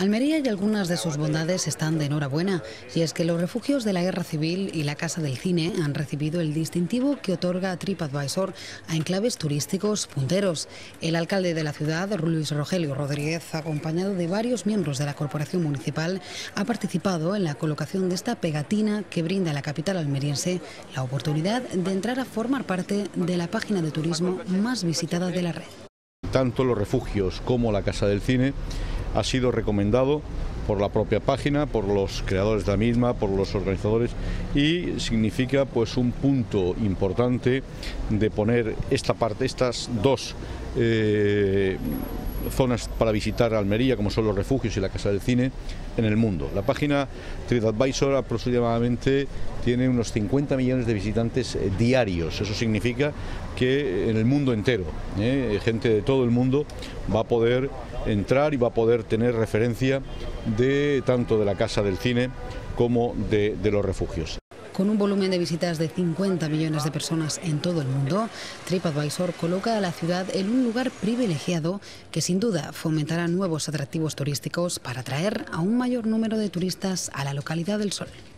Almería y algunas de sus bondades están de enhorabuena, y es que los refugios de la Guerra Civil y la Casa del Cine han recibido el distintivo que otorga TripAdvisor a enclaves turísticos punteros. El alcalde de la ciudad, Luis Rogelio Rodríguez, acompañado de varios miembros de la corporación municipal, ha participado en la colocación de esta pegatina que brinda a la capital almeriense la oportunidad de entrar a formar parte de la página de turismo más visitada de la red. Tanto los refugios como la Casa del Cine ha sido recomendado por la propia página, por los creadores de la misma, por los organizadores, y significa pues un punto importante de poner estas dos zonas para visitar Almería, como son los refugios y la Casa del Cine, en el mundo. La página TripAdvisor aproximadamente tiene unos 50 millones de visitantes diarios. Eso significa que en el mundo entero, gente de todo el mundo va a poder entrar y va a poder tener referencia de tanto de la Casa del Cine como de los refugios. Con un volumen de visitas de 50 millones de personas en todo el mundo, TripAdvisor coloca a la ciudad en un lugar privilegiado que sin duda fomentará nuevos atractivos turísticos para atraer a un mayor número de turistas a la localidad del Sol.